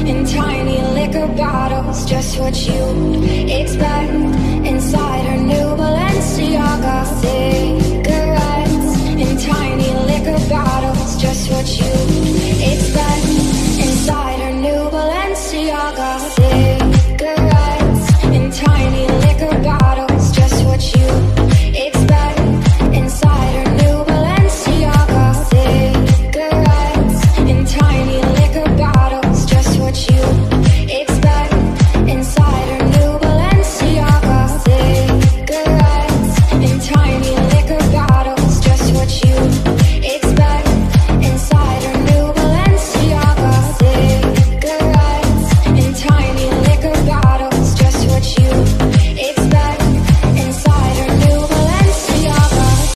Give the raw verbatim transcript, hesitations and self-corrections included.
in tiny liquor bottles, just what you'd expect inside her new Balenciaga. Cigarettes in tiny liquor bottles, just what you'd expect.